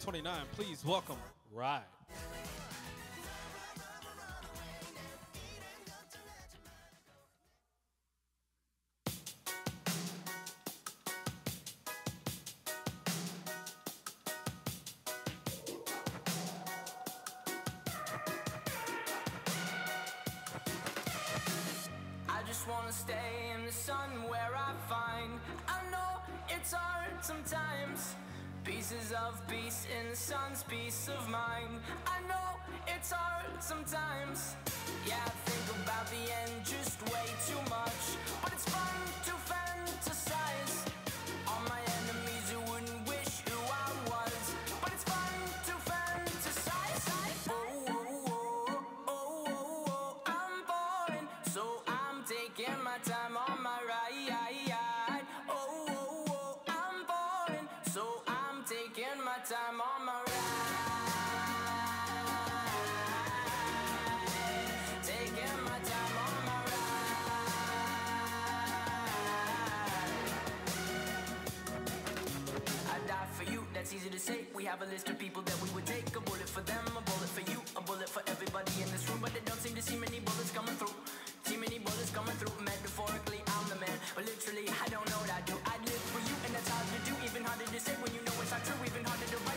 29. Please welcome Ride. I just wanna stay in the sun where I find I know it's hard sometimes. Pieces of peace in the sun's peace of mind. I know it's hard sometimes. Yeah, I think about the end just way too much. But it's fun to fantasize on my enemies who wouldn't wish who I was. But it's fun to fantasize. Oh, oh, oh, oh, oh, oh, I'm falling, so I'm taking my time on my ride. Oh, oh, oh, I'm falling, so I'm taking my time on my ride. Taking my time on my ride. I die for you, that's easy to say. We have a list of people that we would take. A bullet for them, a bullet for you, a bullet for everybody in this room. But they don't seem to see many bullets coming through. See many bullets coming through. Metaphorically, I'm the man, but literally, I don't know what I do. I live for you, and that's hard to do. Even harder to say when you know it's not true. Even harder to